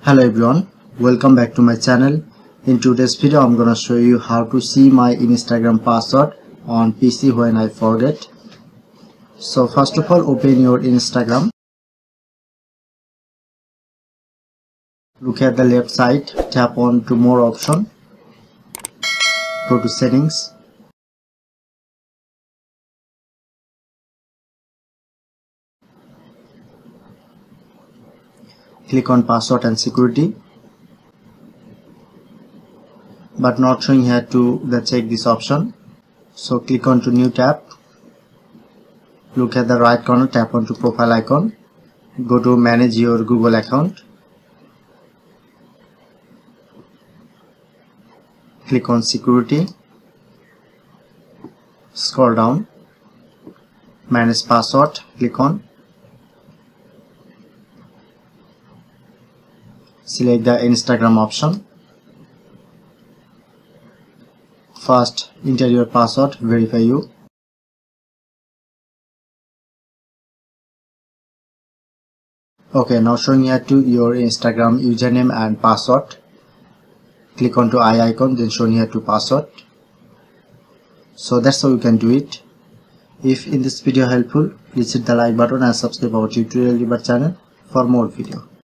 Hello everyone, welcome back to my channel. In today's video I'm gonna show you how to see my Instagram password on PC when I forget. So first of all, open your Instagram. Look at the left side, tap on to more option, go to settings, click on password and security, but not showing here to check this option. So click on to new tab, look at the right corner, tap on to profile icon, go to manage your Google account, click on security, scroll down, manage password, click on, select the Instagram option. First enter your password, verify you. Okay, now showing here to your Instagram username and password. Click on to eye icon, then showing here to password. So that's how you can do it. If in this video helpful, please hit the like button and subscribe our tutorial debug channel for more video.